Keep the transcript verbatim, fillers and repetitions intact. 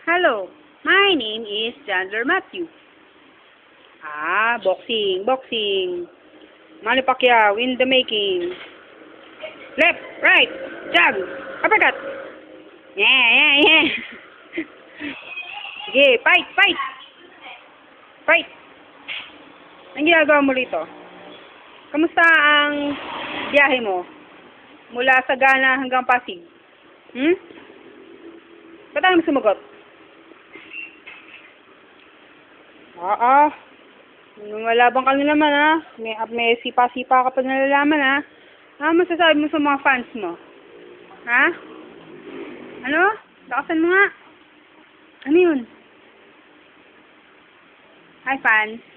Hello, my name is Chandler Matthew. Ah, boxing, boxing. Manny Pacquiao in the making. Left, right, jab, uppercut. Yeah, yeah, yeah. Sige, fight, fight. Fight. Ang ginagawa mo rito? Kamusta ang biyahe mo? Mula sa Ghana hanggang Pasig? Hmm? Ba't ayaw mo sumagot? Oo. Malabang ka na naman, ha? May, may sipa-sipa ka pa nalalaman, ha? Ano masasabi mo sa mga fans mo? Ha? Ano? Lakasan mo nga. Ano yun? Hi, fans.